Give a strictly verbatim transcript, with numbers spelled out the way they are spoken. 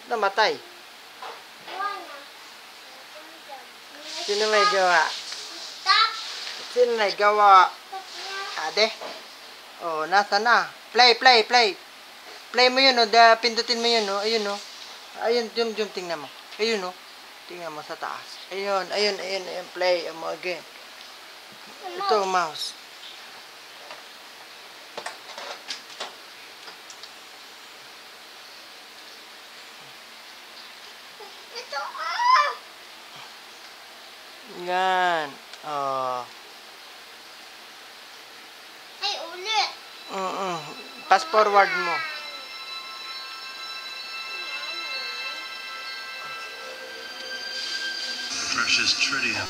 namatay. Sino may gawa? Sino may gawa? Ade? Oh, nasa na? Play, play, play. Play mo yun, oh. Da, pindutin mo yun, oh. Ayun, oh. Ayun, jum, jum, tingnan mo. Ayun, oh. Tingnan mo sa taas. Ayun, ayun, ayun, ayun. Play mo again. Ito, mouse. Ito, ah! Yan. Oh. Ay, ulit. Mm-mm. Pass forward mo. Precious Tritium.